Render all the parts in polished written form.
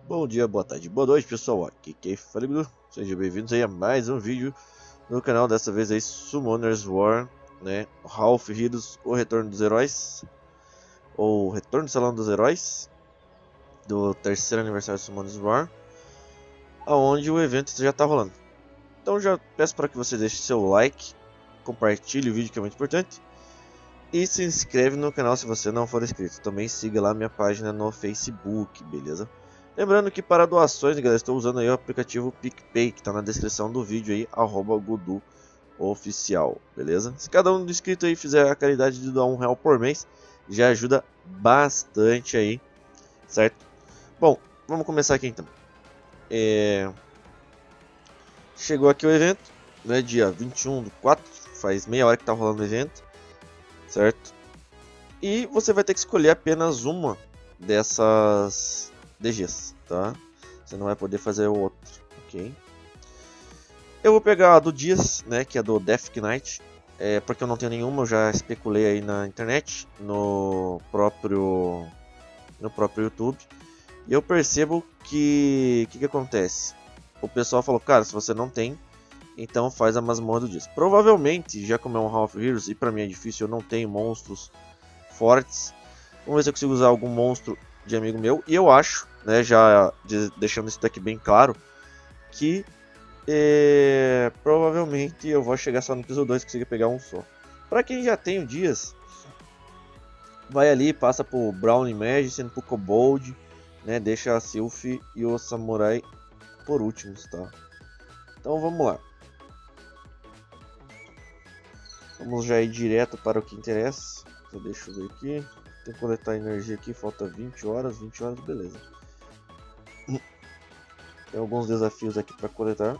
Bom dia, boa tarde, boa noite, pessoal. Aqui quem fala, sejam bem-vindos aí a mais um vídeo no canal. Dessa vez aí Summoners War, né? Hall of Heroes, o Retorno dos Heróis, ou Retorno do Salão dos Heróis, do terceiro aniversário de Summoners War, aonde o evento já está rolando. Então já peço para que você deixe seu like, compartilhe o vídeo, que é muito importante, e se inscreve no canal se você não for inscrito. Também siga lá minha página no Facebook, beleza? Lembrando que para doações, galera, estou usando aí o aplicativo PicPay, que está na descrição do vídeo aí, @GuduOficial, beleza? Se cada um do inscrito aí fizer a caridade de doar R$1 por mês, já ajuda bastante aí, certo? Bom, vamos começar aqui então. Chegou aqui o evento, né, dia 21/4, faz meia hora que está rolando o evento, certo? E você vai ter que escolher apenas uma dessas DGs, tá? Você não vai poder fazer o outro, ok? Eu vou pegar a do Dias, né, que é do Death Knight, porque eu não tenho nenhuma, eu já especulei aí na internet, no próprio YouTube, e eu percebo que acontece? O pessoal falou, cara, se você não tem, então faz a masmorra do Dias. Provavelmente, já como é um Hall of Heroes, e pra mim é difícil, eu não tenho monstros fortes, vamos ver se eu consigo usar algum monstro de amigo meu. E eu acho, né, já deixando isso daqui bem claro, que provavelmente eu vou chegar só no piso 2 e conseguir pegar um só. Pra quem já tem o Dias, vai ali, passa pro Brownie Magician, pro Kobold, né, deixa a Sylph e o Samurai por últimos, tá? Então vamos lá. Vamos já ir direto para o que interessa. Então, deixa eu ver aqui. Tem que coletar energia aqui, falta 20 horas, beleza. Tem alguns desafios aqui para coletar.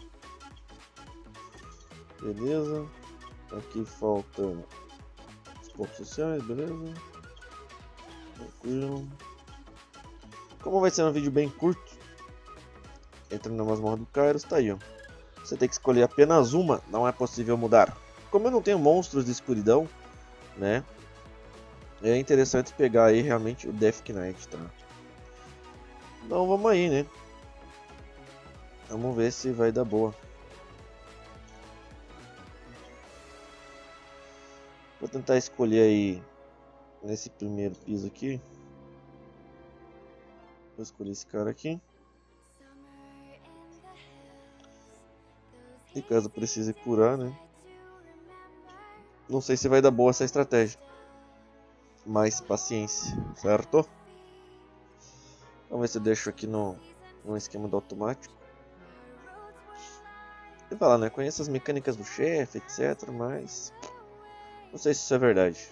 Beleza. Aqui falta os pontos sociais, beleza. Tranquilo. Como vai ser um vídeo bem curto, entrando na masmorra do Kairos, tá aí, ó. Você tem que escolher apenas uma, não é possível mudar. Como eu não tenho monstros de escuridão, né? É interessante pegar aí realmente o Death Knight, tá? Então vamos aí, né? Vamos ver se vai dar boa. Vou tentar escolher aí nesse primeiro piso aqui. Vou escolher esse cara aqui. E caso precise curar, né? Não sei se vai dar boa essa estratégia. Mas paciência, certo? Vamos ver se eu deixo aqui no esquema do automático. E falar, né? Conheço as mecânicas do chefe, etc. Mas não sei se isso é verdade.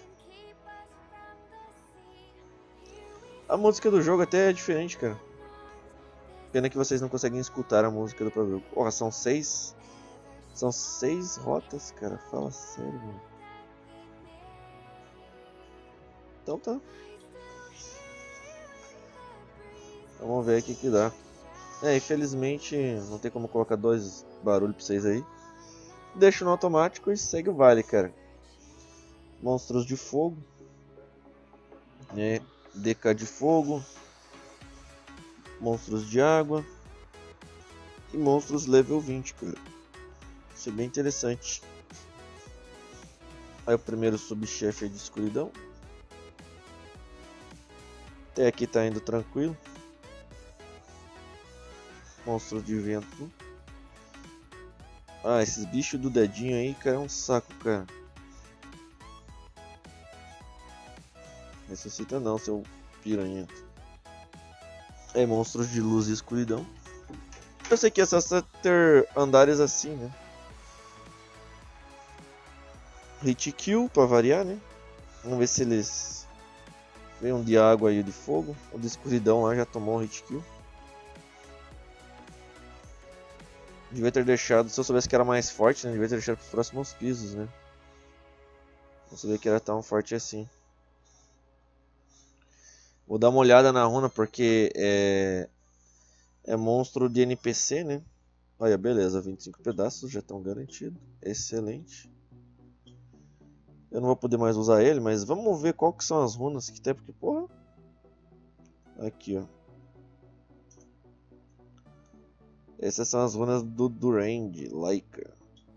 A música do jogo até é diferente, cara. Pena que vocês não conseguem escutar a música do próprio jogo. Porra, são 6 rotas, cara. Fala sério, mano. Então tá. Vamos ver o que dá. Infelizmente não tem como colocar dois barulhos pra vocês aí. Deixa no automático e segue o baile, cara. Monstros de fogo, né? DK de fogo, monstros de água e monstros level 20, cara. Isso é bem interessante. Aí o primeiro subchefe é de escuridão. Até aqui tá indo tranquilo. Monstro de vento. Ah, esses bichos do dedinho aí, cara, é um saco, cara. Ressuscita não, seu piranha. Monstros de luz e escuridão. Eu sei que é só ter andares assim, né? Hit kill, pra variar, né? Vamos ver se eles... Vem um de água e de fogo. O de escuridão lá já tomou um hit kill. Devia ter deixado, se eu soubesse que era mais forte, né? Devia ter deixado para os próximos pisos, né? Não sabia que era tão forte assim. Vou dar uma olhada na runa porque é monstro de NPC, né? Olha, beleza, 25 pedaços já estão garantidos. Excelente. Eu não vou poder mais usar ele, mas vamos ver qual que são as runas que tem, porque, porra... Aqui, ó. Essas são as runas do Durand, Laika.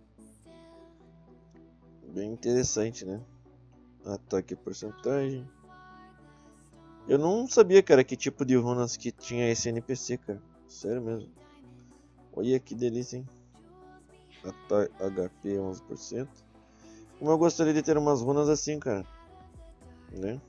Bem interessante, né? Ataque porcentagem. Eu não sabia, cara, que tipo de runas que tinha esse NPC, cara. Sério mesmo. Olha que delícia, hein? Ataque HP 11%. Como eu gostaria de ter umas runas assim, cara. Né?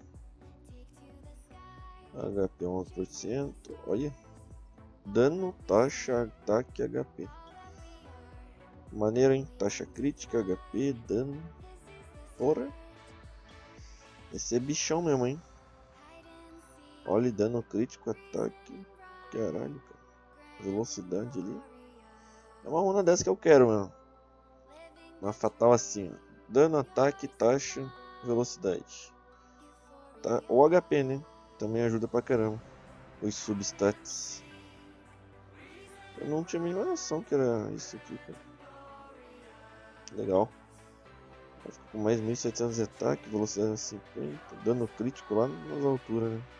HP 11%. Olha. Dano, taxa, ataque, HP. Maneiro, hein? Taxa crítica, HP, dano. Porra. Esse é bichão mesmo, hein? Olha, dano crítico, ataque. Caralho, cara. Velocidade ali. É uma runa dessa que eu quero, mano. Uma fatal assim, ó. Dano, ataque, taxa, velocidade. Tá? O HP, né? Também ajuda pra caramba. Os substats. Eu não tinha a mínima noção que era isso aqui, cara. Legal. Vai ficar com mais 1700 de ataque, velocidade 50. Dano crítico lá nas alturas, né?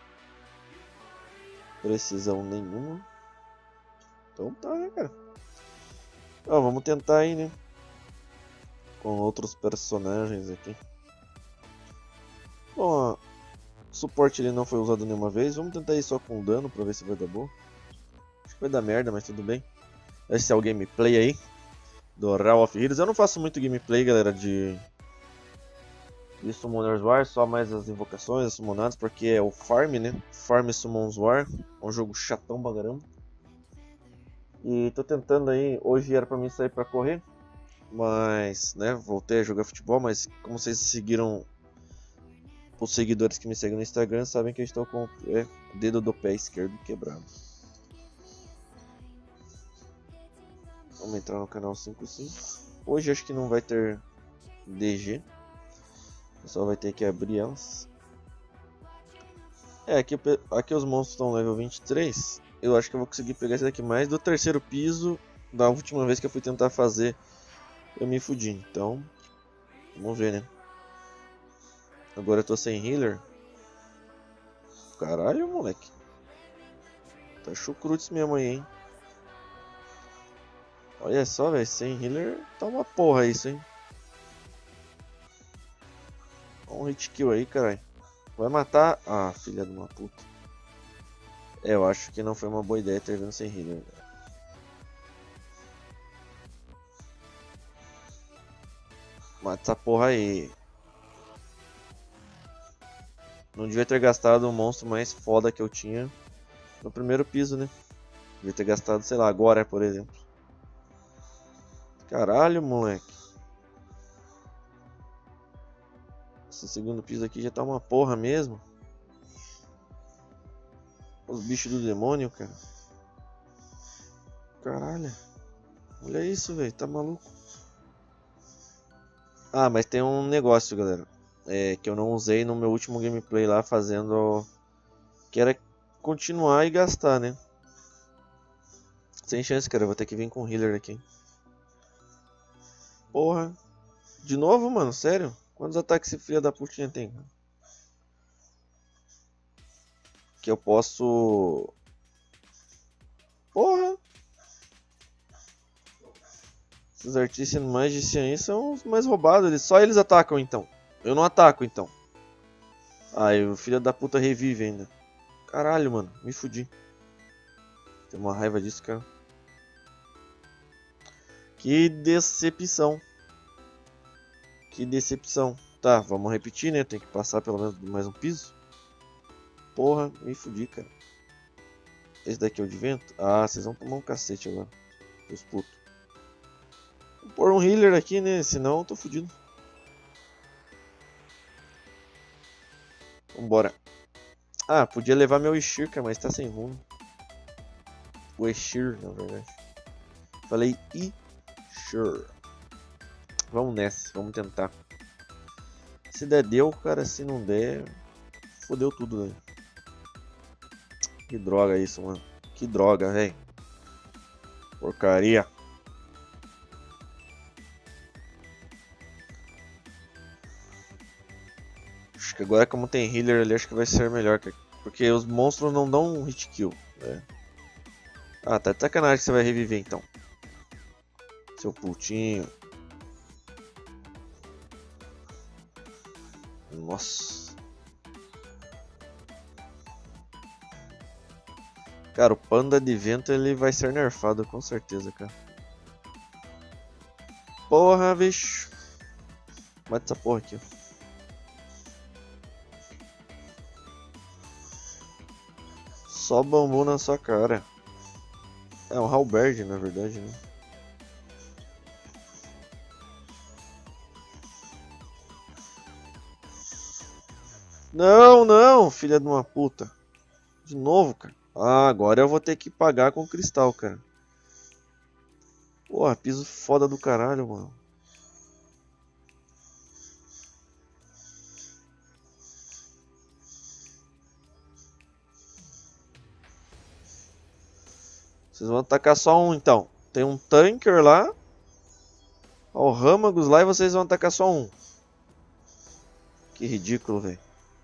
Precisão nenhuma. Então tá, né, cara? Ó, vamos tentar aí, né? Com outros personagens aqui. Bom, o suporte ele não foi usado nenhuma vez. Vamos tentar ir só com dano pra ver se vai dar bom. Acho que vai dar merda, mas tudo bem. Esse é o gameplay aí do Raw of Heroes. Eu não faço muito gameplay, galera, de Summoners War, só mais as invocações, as summonadas, porque é o farm, né? Farm Summons War, é um jogo chatão pra caramba. E tô tentando aí, hoje era pra mim sair pra correr, mas, né, voltei a jogar futebol, mas como vocês seguiram, os seguidores que me seguem no Instagram sabem que eu estou com o dedo do pé esquerdo quebrado. Vamos entrar no canal 55. Hoje acho que não vai ter DG. Só vai ter que abrir elas. Aqui os monstros estão level 23. Eu acho que eu vou conseguir pegar esse daqui mais do terceiro piso. Da última vez que eu fui tentar fazer, eu me fudi. Então, vamos ver, né? Agora eu tô sem healer. Caralho, moleque. Tá chucrutes mesmo aí, hein? Olha só, velho. Sem healer tá uma porra isso, hein? Olha um hit kill aí, caralho. Vai matar. Ah, filha de uma puta. Eu acho que não foi uma boa ideia ter vindo sem healer. Mata essa porra aí. Não devia ter gastado o monstro mais foda que eu tinha no primeiro piso, né? Devia ter gastado, sei lá, agora, por exemplo. Caralho, moleque. Esse segundo piso aqui já tá uma porra mesmo. Os bichos do demônio, cara. Caralho. Olha isso, velho. Tá maluco. Ah, mas tem um negócio, galera. Que eu não usei no meu último gameplay lá fazendo. Que era continuar e gastar, né? Sem chance, cara. Eu vou ter que vir com healer aqui. Porra. De novo, mano? Sério? Quantos ataques esse filho da putinha tem? Que eu posso... Porra! Esses artistas Magician aí são os mais roubados. Só eles atacam, então. Eu não ataco, então. Ah, e o filho da puta revive ainda. Caralho, mano. Me fudi. Tem uma raiva disso, cara. Que decepção. Que decepção. Tá, vamos repetir, né? Tem que passar pelo menos mais um piso. Porra, me fudi, cara. Esse daqui é o de vento? Ah, vocês vão tomar um cacete agora. Os putos. Vou pôr um healer aqui, né? Senão eu tô fudido. Vambora. Ah, podia levar meu Eshir, cara, mas tá sem rumo. O Eshir, na verdade. Falei Eshir. Vamos nessa, vamos tentar. Se der, deu, cara. Se não der, fodeu tudo, velho. Que droga isso, mano. Que droga, velho. Porcaria. Acho que agora, como tem healer ali, acho que vai ser melhor. Porque os monstros não dão um hit kill, né? Ah, tá de sacanagem que você vai reviver então. Seu putinho. Nossa. Cara, o panda de vento ele vai ser nerfado com certeza, cara. Porra, bicho. Mata essa porra aqui, ó. Só bambu na sua cara. É um halberd, na verdade, né? Não, não, filha de uma puta. De novo, cara. Ah, agora eu vou ter que pagar com cristal, cara. Porra, piso foda do caralho, mano. Vocês vão atacar só um, então. Tem um tanker lá. Ó, o Râmagos lá e vocês vão atacar só um. Que ridículo, velho.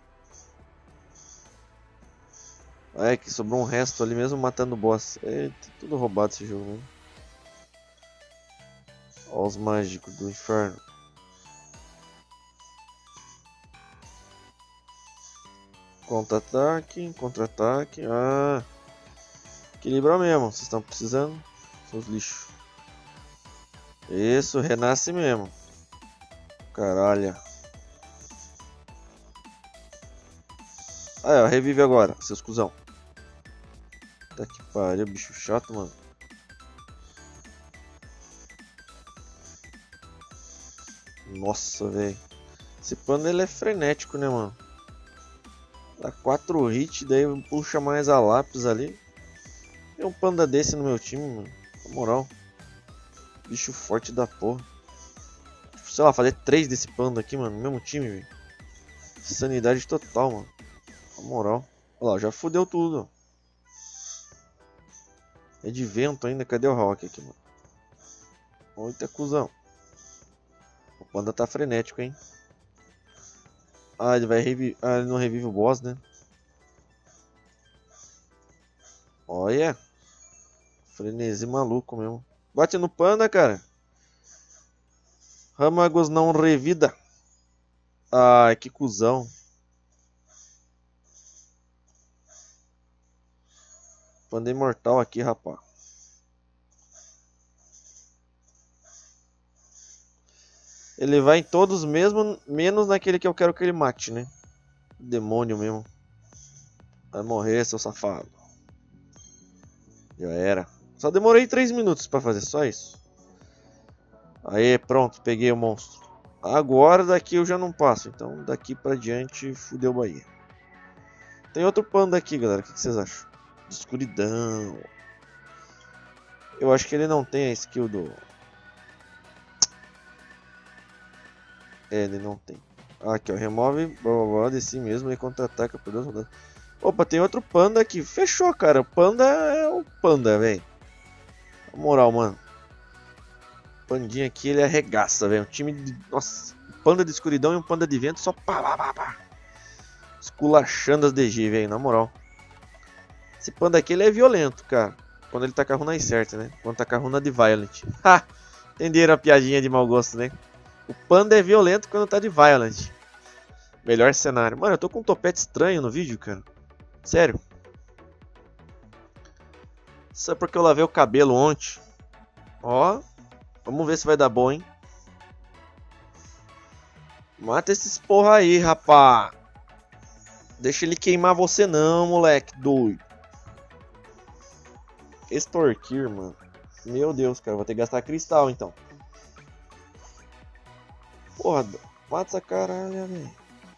É que sobrou um resto ali mesmo matando o boss. Eita, tudo roubado esse jogo, né? Ó os mágicos do inferno. Contra-ataque, contra-ataque. Ah, equilibra mesmo. Vocês estão precisando? Seus lixos. Isso, renasce mesmo. Caralho. Ah, ó, revive agora, seus cuzão. Tá que pariu, bicho chato, mano. Nossa, velho. Esse panda ele é frenético, né, mano? Dá 4 hits, daí puxa mais a lápis ali. Tem um panda desse no meu time, mano. Na moral. Bicho forte da porra. Tipo, sei lá, fazer 3 desse panda aqui, mano. No mesmo time, velho. Sanidade total, mano. Na moral. Olha lá, já fudeu tudo. É de vento ainda. Cadê o Rock aqui, mano? Eita, cuzão. O panda tá frenético, hein? Ah, ele vai reviver. Ah, ele não revive o boss, né? Olha. Frenesi maluco mesmo. Bate no panda, cara. Râmagos não revida. Ai, que cuzão. Panda imortal aqui, rapaz. Ele vai em todos mesmo, menos naquele que eu quero que ele mate, né? Demônio mesmo. Vai morrer, seu safado. Já era. Só demorei 3 minutos pra fazer, só isso. Aí, pronto, peguei o monstro. Agora daqui eu já não passo, então daqui pra diante fudeu Bahia. Tem outro panda aqui, galera, o que vocês acham? De escuridão. Eu acho que ele não tem a skill do... É, ele não tem. Aqui, ó, remove, blá blá blá, de si mesmo e contra-ataca por 2 rodadas. Opa, tem outro panda aqui. Fechou, cara. O panda é o panda, velho. Na moral, mano. O pandinha aqui, ele arregaça, velho. Um time de... Nossa, um panda de escuridão e um panda de vento só pá, pá, pá, pá. Esculachando as DG, velho. Na moral. Esse panda aqui, ele é violento, cara. Quando ele tá com a runa certa, né? Quando tá com a runa de Violent. Ha! Entenderam a piadinha de mau gosto, né? O panda é violento quando tá de Violent. Melhor cenário. Mano, eu tô com um topete estranho no vídeo, cara. Sério. Só porque eu lavei o cabelo ontem. Ó. Vamos ver se vai dar bom, hein. Mata esses porra aí, rapá. Deixa ele queimar você não, moleque doido. Extorquir, mano. Meu Deus, cara. Vou ter que gastar cristal, então. Porra, mata essa caralho, velho.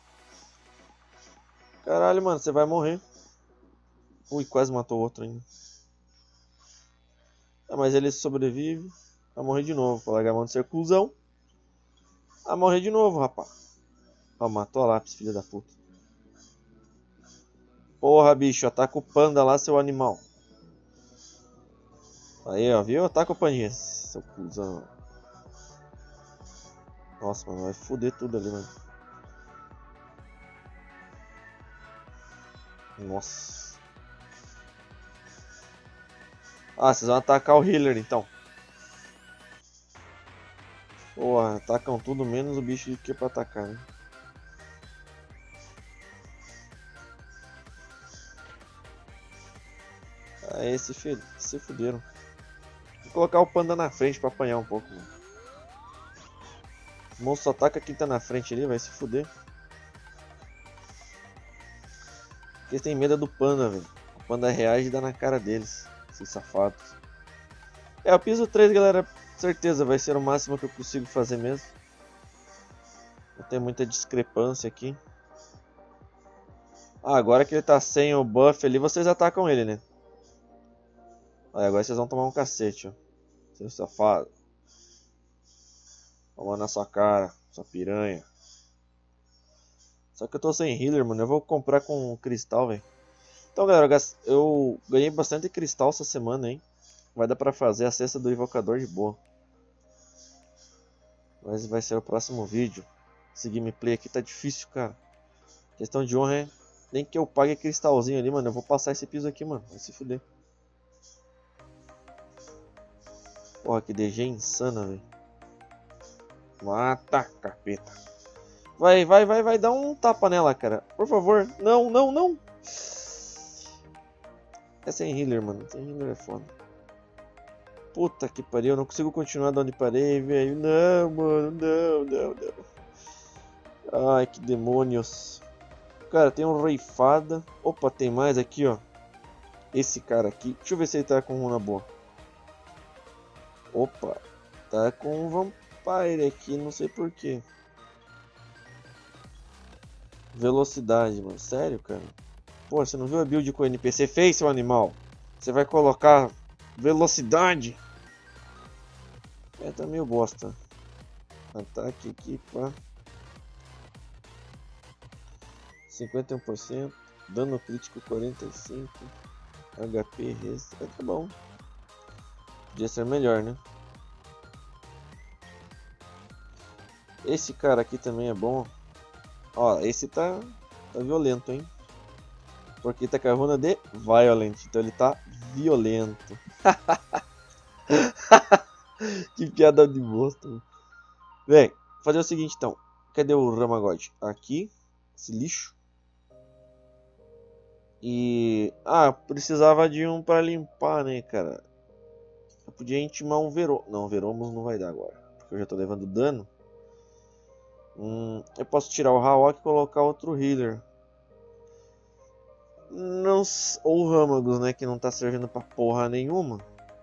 Caralho, mano. Você vai morrer. Ui, quase matou outro ainda. Ah, mas ele sobrevive. Vai morrer de novo. Vou largar a mão de ser cuzão. Vai morrer de novo, rapaz. Ó, matou a lápis, filha da puta. Porra, bicho. Ataca o panda lá, seu animal. Aí, ó. Viu? Ataca o pandinha. Seu cuzão. Nossa, mano. Vai foder tudo ali, mano. Nossa. Ah, vocês vão atacar o healer então. Porra, atacam tudo menos o bicho que é pra atacar, né? Aí se fuderam. Vou colocar o panda na frente pra apanhar um pouco, mano. O monstro só ataca quem tá na frente ali, vai se fuder. Porque eles têm medo do panda, velho. O panda reage e dá na cara deles, esses safados. É, o piso 3, galera, certeza vai ser o máximo que eu consigo fazer mesmo. Não tem muita discrepância aqui. Ah, agora que ele tá sem o buff ali, vocês atacam ele, né? Aí, agora vocês vão tomar um cacete, ó. Seu safado. Toma na sua cara, sua piranha. Só que eu tô sem healer, mano. Eu vou comprar com cristal, velho. Então, galera, eu ganhei bastante cristal essa semana, hein. Vai dar pra fazer a cesta do invocador de boa. Mas vai ser o próximo vídeo. Esse gameplay aqui tá difícil, cara. Questão de honra é... Nem que eu pague cristalzinho ali, mano. Eu vou passar esse piso aqui, mano. Vai se fuder. Porra, que DG insana, velho. Mata, capeta. Vai, dá um tapa nela, cara. Por favor. Não, não, não. É sem healer, mano. Sem healer é foda. Puta que pariu. Eu não consigo continuar de onde parei, velho. Não, mano. Não, não, não. Ai, que demônios. Cara, tem um reifada. Opa, tem mais aqui, ó. Esse cara aqui. Deixa eu ver se ele tá com runa boa. Opa. Tá com um vampire aqui. Não sei porquê. Velocidade, mano. Sério, cara? Pô, você não viu a build que o NPC fez, seu animal? Você vai colocar velocidade? É, tá meio bosta. Ataque aqui, pá. 51%. Dano crítico 45%. HP res. É, tá bom. Podia ser melhor, né? Esse cara aqui também é bom. Ó, esse tá violento, hein? Porque tá com a runa de Violent, então ele tá violento. Que piada de bosta. Vem, fazer o seguinte então. Cadê o Ramagod? Aqui, esse lixo. E... ah, precisava de um pra limpar, né, cara? Eu podia intimar um Veromos. Não, Veromos não vai dar agora. Porque eu já tô levando dano. Eu posso tirar o Hawk e colocar outro healer. Não, ou o Ramagus, né? Que não tá servindo pra porra nenhuma.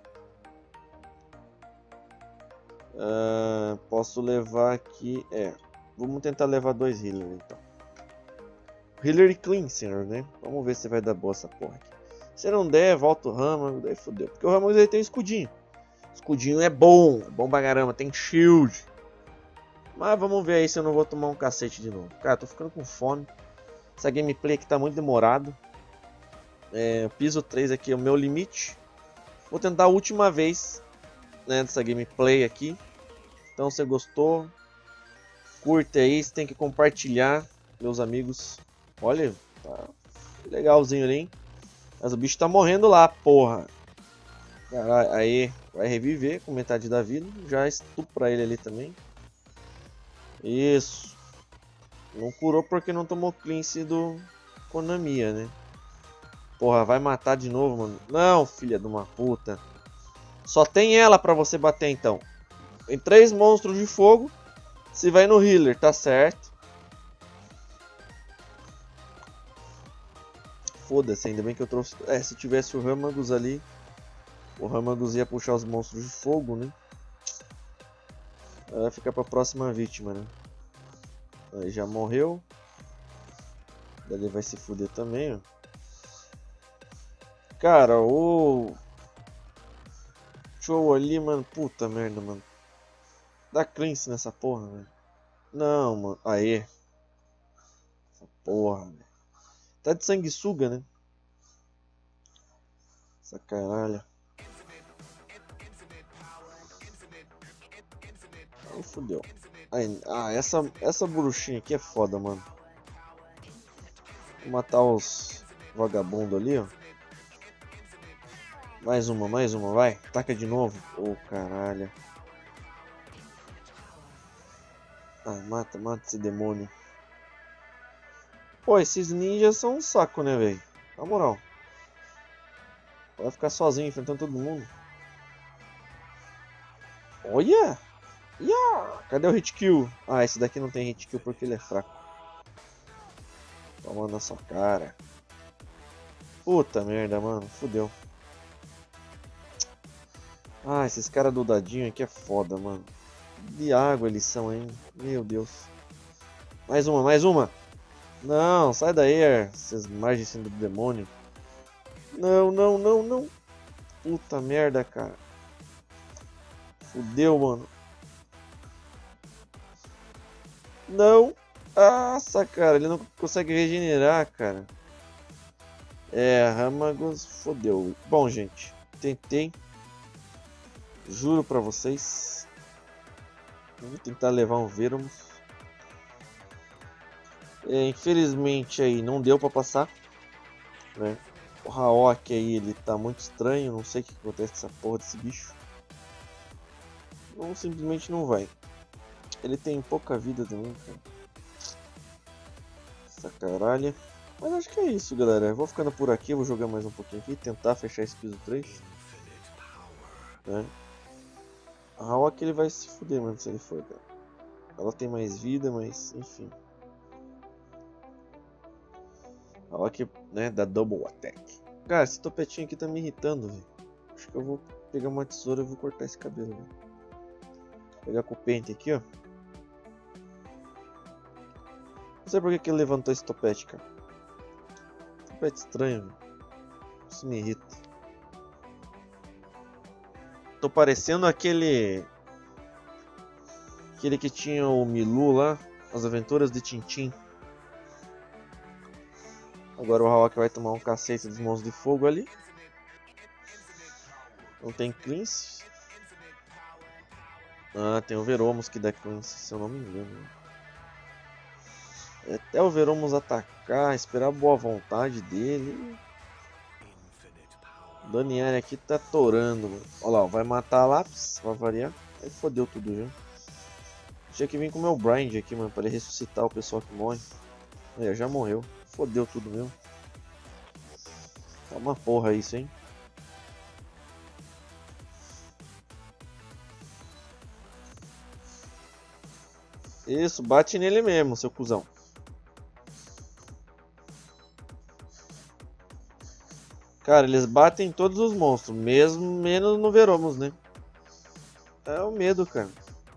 Posso levar aqui. Vamos tentar levar 2 healers então. Healer e Cleanser, né? Vamos ver se vai dar boa essa porra aqui. Se não der, volta o Ramagus, daí fodeu. Porque o Ramagus ele tem um escudinho. Escudinho é bom pra caramba, tem shield. Mas vamos ver aí se eu não vou tomar um cacete de novo. Cara, tô ficando com fome. Essa gameplay aqui tá muito demorado. Piso 3 aqui é o meu limite. Vou tentar a última vez, né, dessa gameplay aqui. Então se você gostou, curte aí, você tem que compartilhar, meus amigos. Olha, tá legalzinho ali, hein? Mas o bicho tá morrendo lá, porra. Caralho, aí vai reviver com metade da vida. Já estupra ele ali também. Isso. Não curou porque não tomou cleanse do Konamiya, né? Porra, vai matar de novo, mano. Não, filha de uma puta. Só tem ela pra você bater, então. Tem 3 monstros de fogo. Se vai no healer, tá certo. Foda-se, ainda bem que eu trouxe... se tivesse o Ramagus ali... O Ramagus ia puxar os monstros de fogo, né? Vai ficar pra próxima vítima, né? Aí já morreu. Dali vai se fuder também, ó. Cara, o... show ali, mano. Puta merda, mano. Dá cleanse nessa porra, velho. Não, mano. Aê. Essa porra, velho. Tá de sanguessuga, né? Essa caralho. Aí fudeu. Aí, essa bruxinha aqui é foda, mano. Vou matar os vagabundos ali, ó. Mais uma, vai. Taca de novo. Oh, caralho. Ah, mata esse demônio. Pô, esses ninjas são um saco, né, velho? Na moral. Vai ficar sozinho enfrentando todo mundo. Olha! Yeah! Cadê o hit kill? Ah, esse daqui não tem hit kill porque ele é fraco. Toma na sua cara. Puta merda, mano. Fudeu. Ah, esses caras do dadinho aqui é foda, mano. De água eles são, hein? Meu Deus. Mais uma. Não, sai daí, esses margens do demônio. Não. Puta merda, cara. Fudeu, mano. Não. Nossa, cara, ele não consegue regenerar, cara. É, Ramagos fodeu. Bom, gente, tentei. Juro pra vocês. Vou tentar levar um Veromos. Infelizmente aí não deu pra passar, né? O Haok aí, ele tá muito estranho. Não sei o que acontece com essa porra desse bicho. Não, simplesmente não vai. Ele tem pouca vida também, cara. Essa caralho. Mas acho que é isso, galera. Eu vou ficando por aqui, vou jogar mais um pouquinho aqui, tentar fechar esse piso 3. Né? A Haok ele vai se fuder, mano, se ele for, cara. Ela tem mais vida, mas enfim. A Haok, né, dá double attack. Cara, esse topetinho aqui tá me irritando, velho. Acho que eu vou pegar uma tesoura e vou cortar esse cabelo, velho. Pegar com o pente aqui, ó. Não sei por que ele levantou esse topete, cara. Topete estranho, velho. Isso me irrita. Tô parecendo aquele que tinha o Milu lá, As Aventuras de Tintin. Agora o Haok vai tomar um cacete dos monstros de fogo ali. Não tem cleanse. Ah, tem o Veromos que dá cleanse, se eu não me engano. Até o Veromos atacar, esperar a boa vontade dele. O Daniel aqui tá torando, mano. Olha lá, vai matar a Lápis, vai variar. Aí fodeu tudo já. Tinha que vir com o meu Blind aqui, mano, pra ele ressuscitar o pessoal que morre. Aí, já morreu. Fodeu tudo mesmo. Tá uma porra isso, hein? Isso, bate nele mesmo, seu cuzão. Cara, eles batem em todos os monstros, mesmo menos no Veromos, né? É o medo, cara.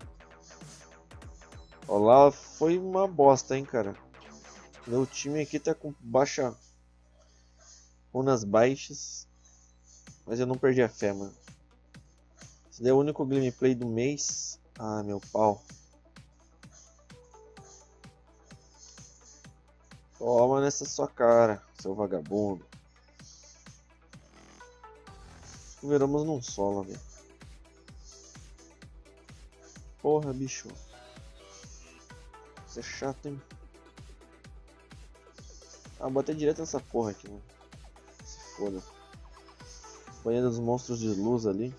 Olá, foi uma bosta, hein, cara. Meu time aqui tá com baixa... runas baixas. Mas eu não perdi a fé, mano. Esse daí é o único gameplay do mês. Ah, meu pau. Toma nessa sua cara, seu vagabundo. O Veromos não sola, velho. Porra, bicho. Isso é chato, hein? Ah, botei direto nessa porra aqui, mano. Se foda. Banheiro dos monstros de luz ali.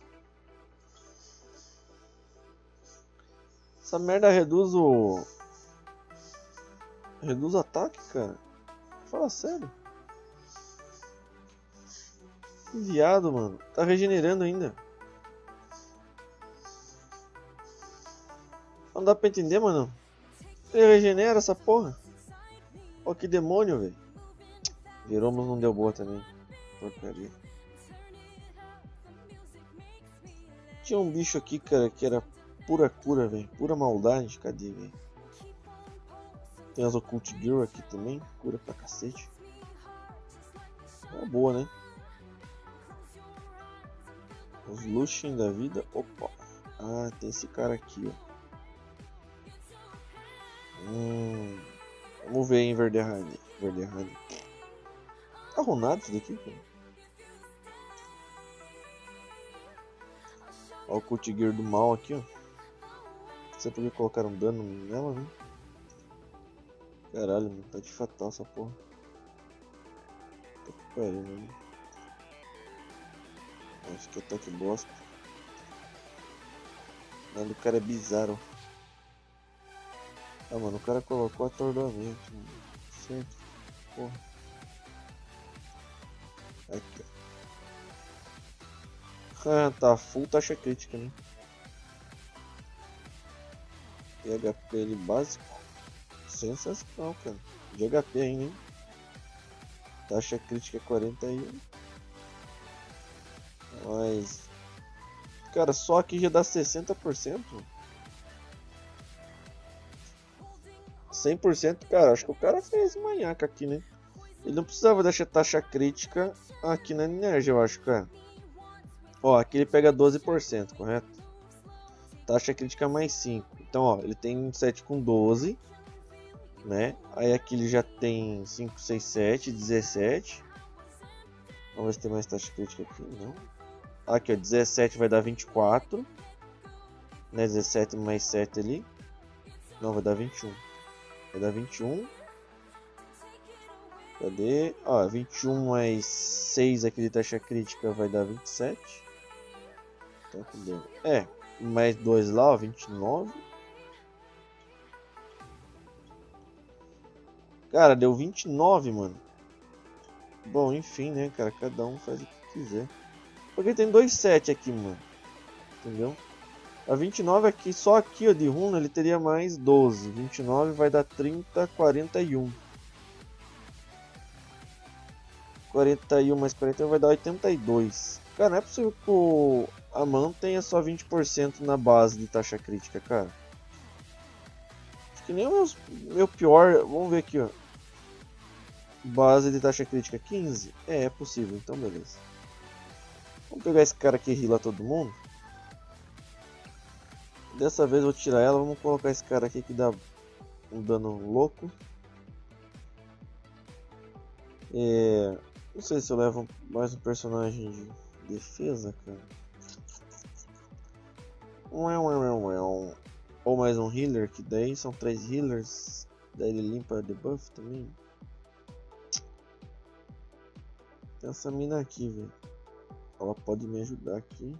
Essa merda reduz o... reduz o ataque, cara. Fala sério. Que viado, mano. Tá regenerando ainda. Não dá pra entender, mano. Ele regenera essa porra. Ó, que demônio, velho. Veromos não deu boa também. Porcaria. Tinha um bicho aqui, cara, que era pura cura, velho. Pura maldade. Cadê, velho? Tem as Occult Girl aqui também. Cura pra cacete. É boa, né? Os Lucian da vida. Opa. Ah, tem esse cara aqui, ó. Vamos ver em Verderheim. Tá runado isso daqui, cara. Olha o Cult Gear do mal aqui, ó. Não sei por que colocaram dano nela, né? Caralho, mano, tá de fatal essa porra. Tá que pariu, mano. Nossa, que ataque bosta. Mano, o cara é bizarro. Ah, mano, o cara colocou atordoamento, mano. Certo, porra. Aqui, ó. Ah, tá full taxa crítica, né? E HP ele básico. Sensacional, cara. De HP ainda, hein? Taxa crítica é 41. Mas... cara, só aqui já dá 60%. 100%, cara, acho que o cara fez manhaca aqui, né? Ele não precisava deixar taxa crítica aqui na Energia, eu acho, cara. Ó, aqui ele pega 12%, correto? Taxa crítica mais 5. Então, ó, ele tem um 7 com 12, né? Aí aqui ele já tem 5, 6, 7, 17. Vamos ver se tem mais taxa crítica aqui, não. Aqui, ó, 17 vai dar 24. Né, 17 mais 7 ali. Não, vai dar 21. Vai dar 21. Cadê? Ó, 21 mais 6 aqui de taxa crítica vai dar 27. Então, cadê? É, mais 2 lá, ó, 29. Cara, deu 29, mano. Bom, enfim, né, cara? Cada um faz o que quiser. Porque tem 2 7 aqui, mano. Entendeu? A 29 aqui, só aqui, ó, de runa, ele teria mais 12. 29 vai dar 30, 41. 41 mais 41 vai dar 82. Cara, não é possível que o Aman tenha só 20% na base de taxa crítica, cara. Acho que nem o meu pior... vamos ver aqui, ó. Base de taxa crítica 15? É possível, então beleza. Vamos pegar esse cara que heala todo mundo. Dessa vez eu vou tirar ela, vamos colocar esse cara aqui que dá um dano louco. Não sei se eu levo mais um personagem de defesa, cara. Ou mais um healer, que daí são 3 healers. Daí ele limpa debuff também. Tem essa mina aqui, velho. Ela pode me ajudar aqui.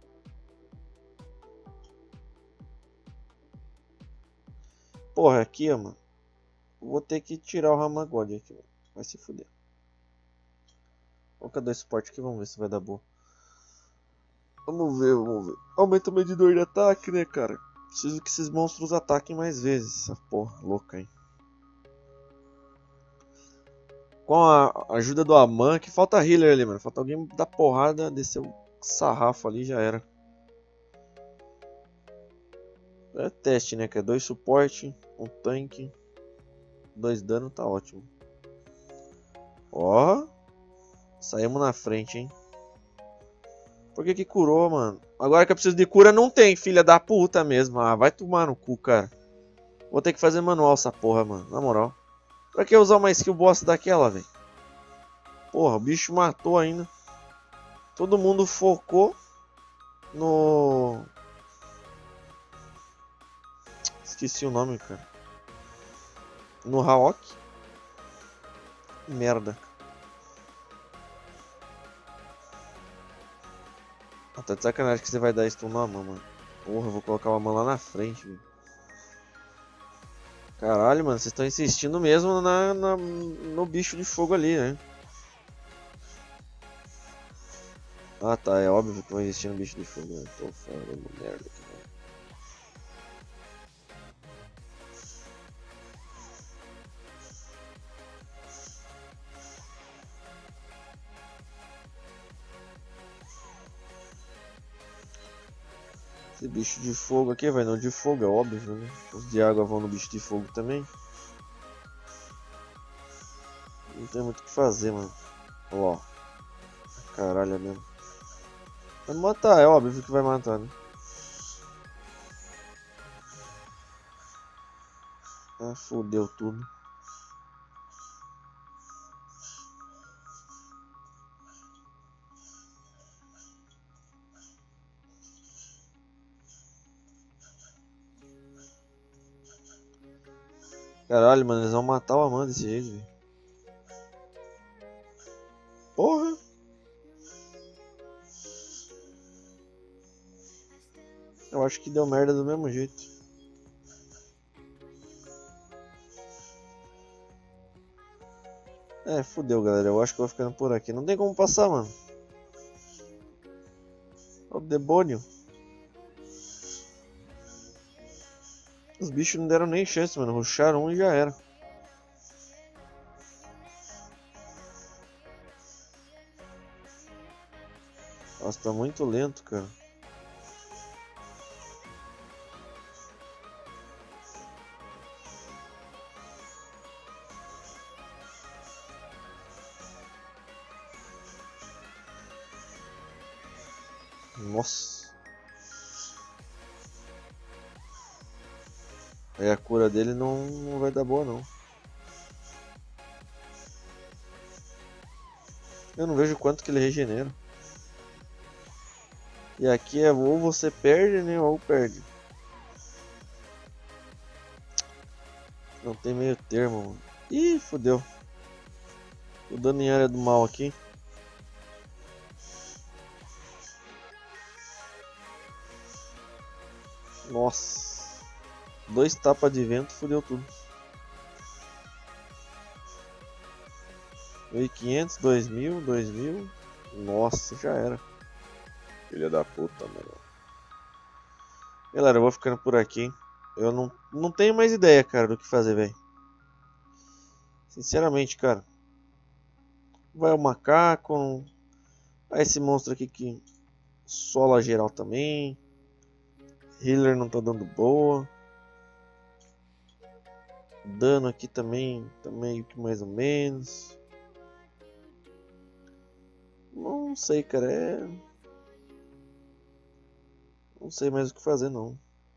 Porra, aqui, ó, mano. Vou ter que tirar o Ramagod aqui, mano. Vai se fuder. Vou cadê o suporte aqui? Vamos ver se vai dar boa. Vamos ver, vamos ver. Aumenta o medidor de ataque, né, cara? Preciso que esses monstros ataquem mais vezes. Essa porra louca, hein? Com a ajuda do Aman, que falta healer ali, mano. Falta alguém dar porrada, descer o sarrafo ali, já era. É teste, né? Que é 2 suporte, um tanque, 2 dano, tá ótimo. Ó, saímos na frente, hein? Por que que curou, mano? Agora que eu preciso de cura, não tem, filha da puta mesmo. Ah, vai tomar no cu, cara. Vou ter que fazer manual essa porra, mano. Na moral. Pra que usar uma skill bosta daquela, velho? Porra, o bicho matou ainda. Todo mundo focou no... esqueci o nome, cara. No Hawk. Merda. Ah, tá de sacanagem que você vai dar stun na mão, mano. Porra, eu vou colocar uma mão lá na frente, velho. Caralho, mano, vocês estão insistindo mesmo no bicho de fogo ali, né? Ah, tá, é óbvio que vão insistir no bicho de fogo, né? Tô falando merda aqui, mano. Esse bicho de fogo aqui, vai não de fogo, é óbvio, né? Os de água vão no bicho de fogo também. Não tem muito o que fazer, mano. Ó. Caralho, é mesmo. Vai matar, é óbvio que vai matar, né? Ah, fodeu tudo. Caralho, mano, eles vão matar o Amanda desse jeito, velho. Porra! Eu acho que deu merda do mesmo jeito. É, fudeu, galera. Eu acho que eu vou ficando por aqui. Não tem como passar, mano. O demônio. Os bichos não deram nem chance, mano. Rusharam um e já era. Nossa, tá muito lento, cara. Nossa. Aí a cura dele não vai dar boa, não. Eu não vejo quanto que ele regenera. E aqui é ou você perde, né? Ou perde. Não tem meio termo, mano. Ih, fodeu. Tô dando em área do mal aqui. Nossa. 2 tapas de vento, fodeu tudo. 1.500, 2.000, 2.000. Nossa, já era. Filha da puta, mano. Galera, eu vou ficando por aqui. Eu não tenho mais ideia, cara, do que fazer, velho. Sinceramente, cara. Vai o macaco. Vai esse monstro aqui que sola geral também. Healer não tá dando boa. Dano aqui também tá meio que mais ou menos. Não sei, cara. Não sei mais o que fazer, não.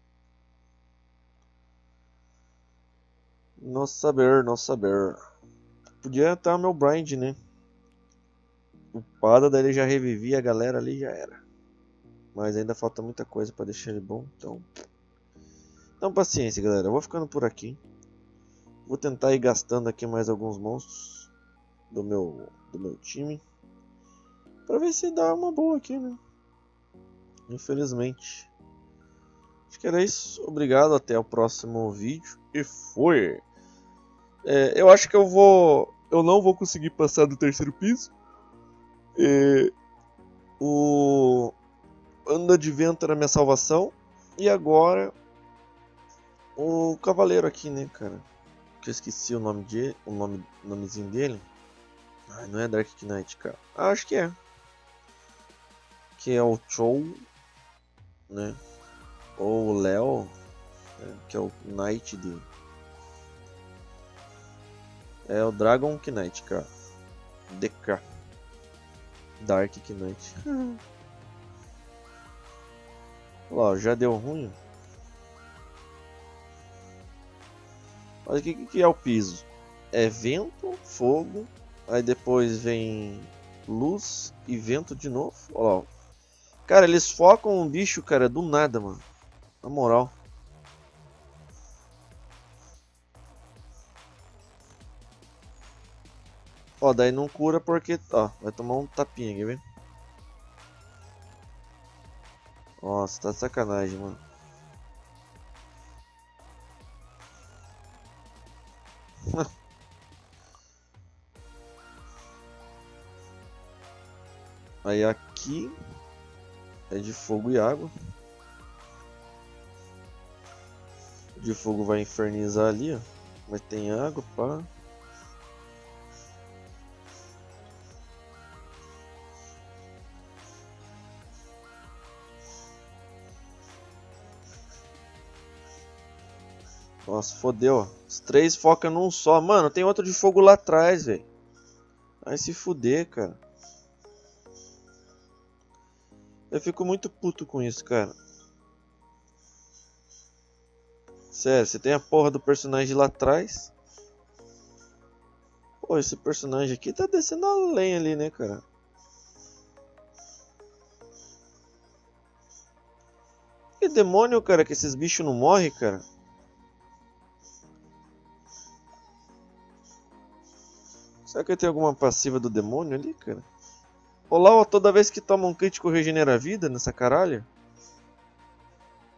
Não saber, não saber. Podia estar meu blind, né? Upada, daí ele já revivia a galera ali, já era. Mas ainda falta muita coisa pra deixar ele bom, então paciência, galera. Eu vou ficando por aqui. Vou tentar ir gastando aqui mais alguns monstros do meu time. Pra ver se dá uma boa aqui, né? Infelizmente. Acho que era isso. Obrigado, até o próximo vídeo. E foi! Eu acho que eu não vou conseguir passar do terceiro piso. O Anda de Vento era minha salvação. E agora o Cavaleiro aqui, né, cara? Que eu esqueci o nomezinho dele. Ai, não é Dark Knight, cara. Acho que é. Que é o Chou, né? Ou o Léo, que é o Knight de... É o Dragon Knight, cara. DK. Dark Knight. Olha lá, já deu ruim. Olha o que é o piso. É vento, fogo. Aí depois vem luz e vento de novo. Olha lá. Cara, eles focam um bicho, cara, do nada, mano. Na moral. Ó, daí não cura porque... Ó, vai tomar um tapinha, quer ver? Nossa, tá de sacanagem, mano. Aí aqui é de fogo e água. De fogo vai infernizar ali, ó. Mas tem água, pá. Nossa, fodeu, ó. Os 3 focam num só. Mano, tem outro de fogo lá atrás, velho. Vai se fuder, cara. Eu fico muito puto com isso, cara. Sério, você tem a porra do personagem lá atrás. Pô, esse personagem aqui tá descendo a lenha ali, né, cara? Que demônio, cara, que esses bichos não morrem, cara? Será que tem alguma passiva do demônio ali, cara? Olá, ó, toda vez que toma um crítico regenera a vida nessa caralho?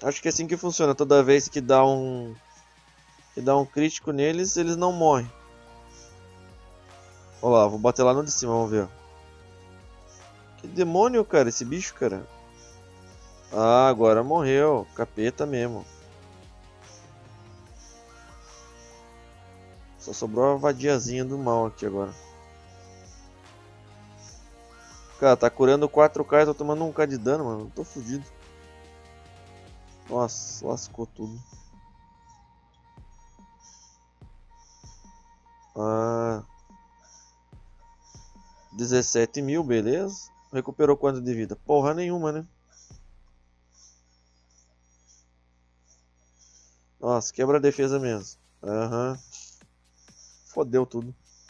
Acho que é assim que funciona. Toda vez que dá um crítico neles, eles não morrem. Olha lá, vou bater lá no de cima, vamos ver. Que demônio, cara, esse bicho, cara. Ah, agora morreu. Capeta mesmo. Só sobrou a vadiazinha do mal aqui agora. Cara, tá curando 4k e tô tomando 1k de dano, mano. Tô fudido. Nossa, lascou tudo. Ah, 17 mil, beleza. Recuperou quanto de vida? Porra nenhuma, né? Nossa, quebra a defesa mesmo. Aham. Fodeu tudo.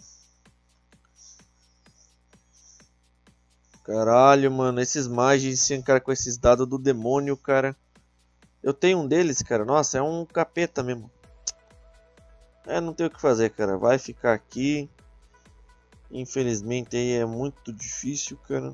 Caralho, mano. Esses mages, sim, cara, com esses dados do demônio, cara. Eu tenho um deles, cara. Nossa, é um capeta mesmo. É, não tem o que fazer, cara. Vai ficar aqui. Infelizmente aí é muito difícil, cara.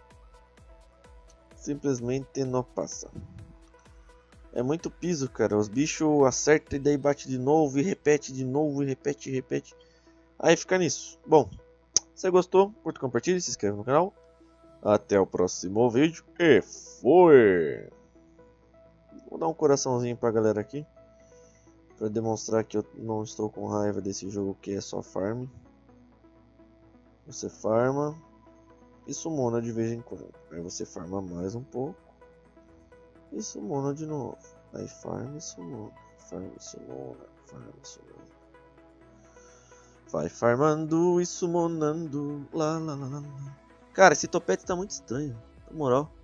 Simplesmente não passa. É muito piso, cara. Os bichos acertam e daí bate de novo e repete de novo e repete e repete. Aí fica nisso. Bom, se você gostou, curta, compartilhe, se inscreva no canal. Até o próximo vídeo e foi! Vou dar um coraçãozinho pra galera aqui. Pra demonstrar que eu não estou com raiva desse jogo que é só farm. Você farma e summona de vez em quando. Aí você farma mais um pouco e summona de novo. Aí farm e summona, farm e summona, farm e summona. Vai farmando e summonando. Lá, lá, lá, lá. Cara, esse topete tá muito estranho, na moral.